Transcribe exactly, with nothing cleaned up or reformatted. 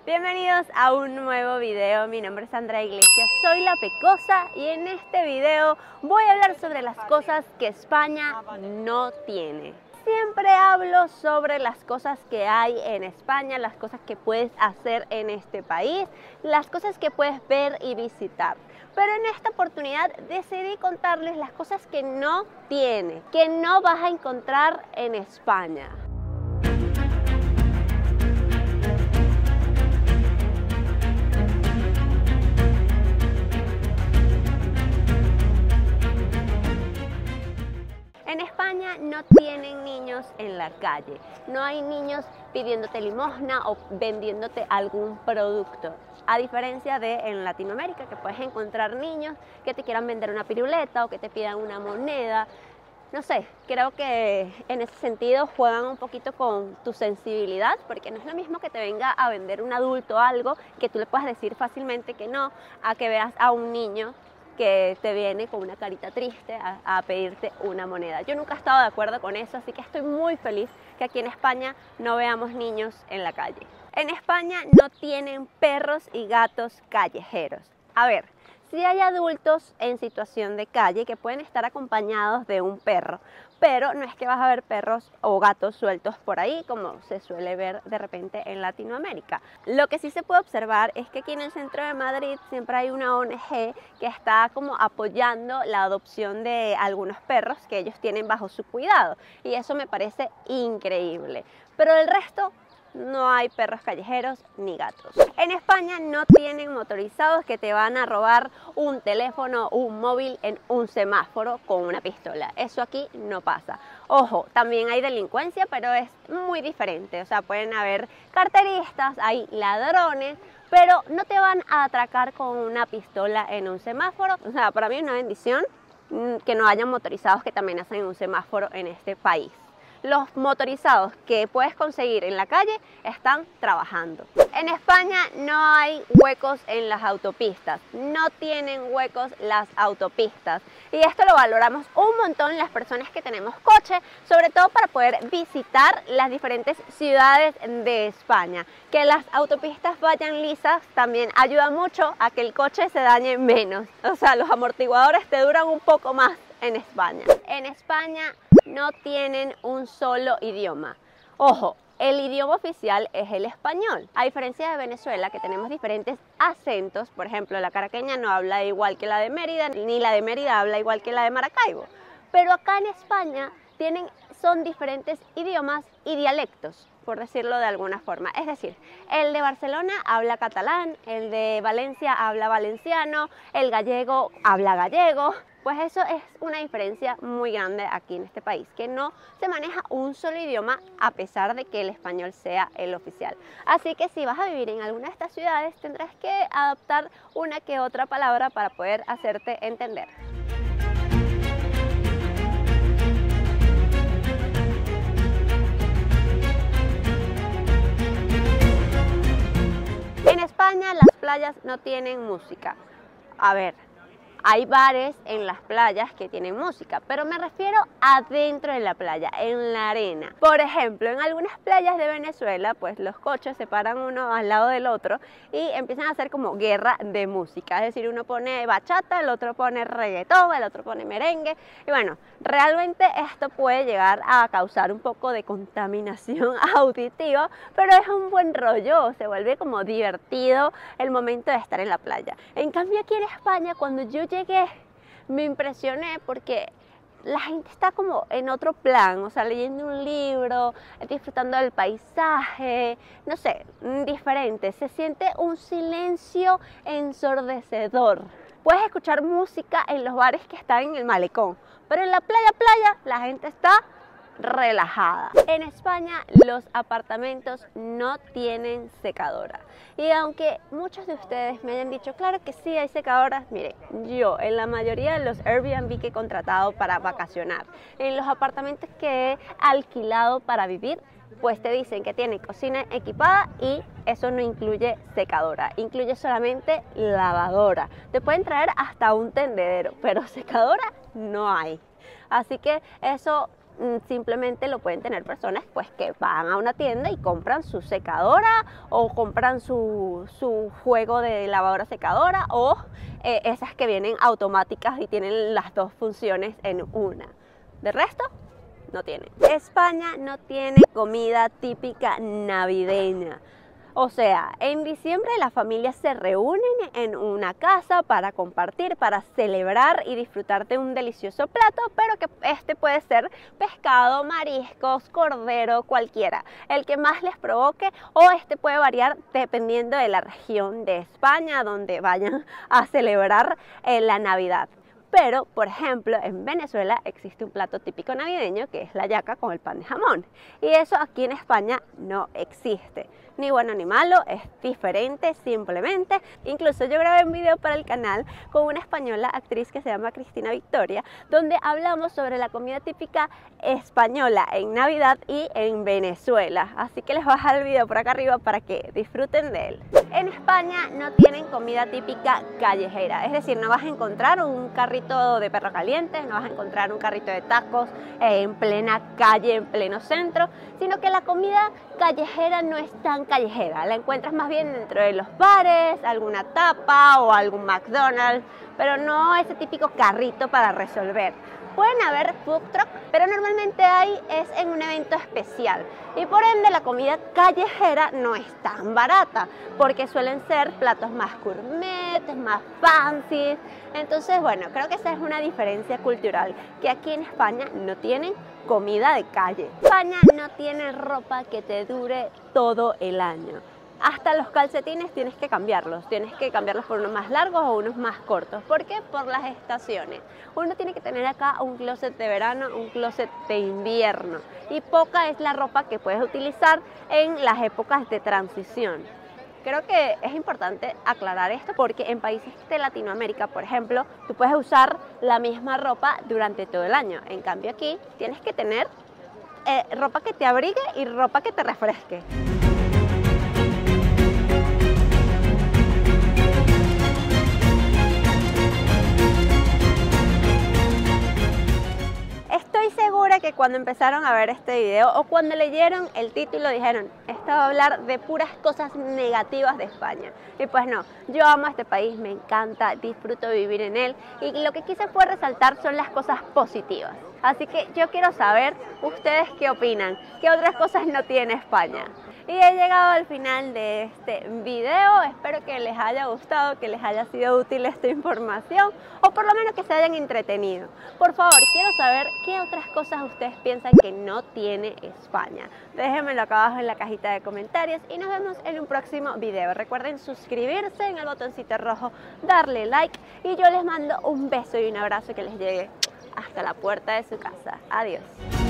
Bienvenidos a un nuevo video. Mi nombre es Andrea Iglesias, soy la Pecosa y en este video voy a hablar sobre las cosas que España no tiene. Siempre hablo sobre las cosas que hay en España, las cosas que puedes hacer en este país, las cosas que puedes ver y visitar. Pero en esta oportunidad decidí contarles las cosas que no tiene, que no vas a encontrar en España. En España no tienen niños en la calle, no hay niños pidiéndote limosna o vendiéndote algún producto. A diferencia de en Latinoamérica, que puedes encontrar niños que te quieran vender una piruleta o que te pidan una moneda. No sé, creo que en ese sentido juegan un poquito con tu sensibilidad, porque no es lo mismo que te venga a vender un adulto algo que tú le puedas decir fácilmente que no, a que veas a un niño que te viene con una carita triste a, a pedirte una moneda. Yo nunca he estado de acuerdo con eso, así que estoy muy feliz que aquí en España no veamos niños en la calle. En España no tienen perros y gatos callejeros. A ver, sí hay adultos en situación de calle que pueden estar acompañados de un perro, pero no es que vas a ver perros o gatos sueltos por ahí como se suele ver de repente en Latinoamérica. Lo que sí se puede observar es que aquí en el centro de Madrid siempre hay una O N G que está como apoyando la adopción de algunos perros que ellos tienen bajo su cuidado y eso me parece increíble. Pero el resto no hay perros callejeros ni gatos. En España no tienen motorizados que te van a robar un teléfono o un móvil en un semáforo con una pistola. Eso aquí no pasa. Ojo, también hay delincuencia, pero es muy diferente. O sea, pueden haber carteristas, hay ladrones, pero no te van a atracar con una pistola en un semáforo. O sea, para mí es una bendición que no haya motorizados que también hacen un semáforo en este país. Los motorizados que puedes conseguir en la calle están trabajando. En España no hay huecos en las autopistas, no tienen huecos las autopistas. Y esto lo valoramos un montón las personas que tenemos coche, sobre todo para poder visitar las diferentes ciudades de España. Que las autopistas vayan lisas también ayuda mucho a que el coche se dañe menos. O sea, los amortiguadores te duran un poco más en España. En España no tienen un solo idioma. Ojo, el idioma oficial es el español. A diferencia de Venezuela, que tenemos diferentes acentos, por ejemplo, la caraqueña no habla igual que la de Mérida, ni la de Mérida habla igual que la de Maracaibo. Pero acá en España tienen, son diferentes idiomas y dialectos, por decirlo de alguna forma. Es decir, el de Barcelona habla catalán, el de Valencia habla valenciano, el gallego habla gallego. Pues eso es una diferencia muy grande aquí en este país, que no se maneja un solo idioma a pesar de que el español sea el oficial. Así que si vas a vivir en alguna de estas ciudades tendrás que adoptar una que otra palabra para poder hacerte entender. En España las playas no tienen música. A ver, hay bares en las playas que tienen música, pero me refiero adentro de la playa, en la arena. Por ejemplo, en algunas playas de Venezuela, pues los coches se paran uno al lado del otro y empiezan a hacer como guerra de música. Es decir, uno pone bachata, el otro pone reggaetón, el otro pone merengue. Y bueno, realmente esto puede llegar a causar un poco de contaminación auditiva, pero es un buen rollo, se vuelve como divertido el momento de estar en la playa. En cambio aquí en España, cuando yo llegué, me impresioné porque la gente está como en otro plan, o sea, leyendo un libro, disfrutando del paisaje, no sé, diferente. Se siente un silencio ensordecedor. Puedes escuchar música en los bares que están en el malecón, pero en la playa, playa, la gente está relajada. En España los apartamentos no tienen secadora. Y aunque muchos de ustedes me hayan dicho, claro que sí hay secadoras, miren, yo en la mayoría de los Airbnb que he contratado para vacacionar, en los apartamentos que he alquilado para vivir, pues te dicen que tiene cocina equipada y eso no incluye secadora, incluye solamente lavadora. Te pueden traer hasta un tendedero, pero secadora no hay. Así que eso mm, simplemente lo pueden tener personas pues que van a una tienda y compran su secadora o compran su, su juego de lavadora secadora o eh, esas que vienen automáticas y tienen las dos funciones en una. De resto, no tienen. España no tiene comida típica navideña. O sea, en diciembre las familias se reúnen en una casa para compartir, para celebrar y disfrutar de un delicioso plato, pero que este puede ser pescado, mariscos, cordero, cualquiera, el que más les provoque, o este puede variar dependiendo de la región de España donde vayan a celebrar eh, la Navidad. Pero, por ejemplo, en Venezuela existe un plato típico navideño que es la yaca con el pan de jamón. Y eso aquí en España no existe. Ni bueno ni malo, es diferente simplemente. Incluso yo grabé un video para el canal con una española actriz que se llama Cristina Victoria, donde hablamos sobre la comida típica española en Navidad y en Venezuela. Así que les voy a dejar el video por acá arriba para que disfruten de él. En España no tienen comida típica callejera, es decir, no vas a encontrar un carrito de perro caliente, no vas a encontrar un carrito de tacos eh, en plena calle, en pleno centro, sino que la comida callejera no es tan callejera, la encuentras más bien dentro de los bares, alguna tapa o algún McDonald's, pero no ese típico carrito para resolver. Pueden haber food truck, pero normalmente hay es en un evento especial y por ende la comida callejera no es tan barata porque suelen ser platos más gourmet, más fancy. Entonces, bueno, creo que esa es una diferencia cultural, que aquí en España no tienen comida de calle. España no tiene ropa que te dure todo el año. Hasta los calcetines tienes que cambiarlos, tienes que cambiarlos por unos más largos o unos más cortos. ¿Por qué? Por las estaciones. Uno tiene que tener acá un closet de verano, un closet de invierno y poca es la ropa que puedes utilizar en las épocas de transición. Creo que es importante aclarar esto porque en países de Latinoamérica, por ejemplo, tú puedes usar la misma ropa durante todo el año. En cambio aquí tienes que tener eh, ropa que te abrigue y ropa que te refresque. Estoy segura que cuando empezaron a ver este video o cuando leyeron el título dijeron, esto va a hablar de puras cosas negativas de España. Y pues no, yo amo este país, me encanta, disfruto vivir en él y lo que quise fue resaltar son las cosas positivas. Así que yo quiero saber ustedes qué opinan, qué otras cosas no tiene España. Y he llegado al final de este video, espero que les haya gustado, que les haya sido útil esta información o por lo menos que se hayan entretenido. Por favor, quiero saber qué otras cosas ustedes piensan que no tiene España. Déjenmelo acá abajo en la cajita de comentarios y nos vemos en un próximo video. Recuerden suscribirse en el botoncito rojo, darle like y yo les mando un beso y un abrazo que les llegue hasta la puerta de su casa. Adiós.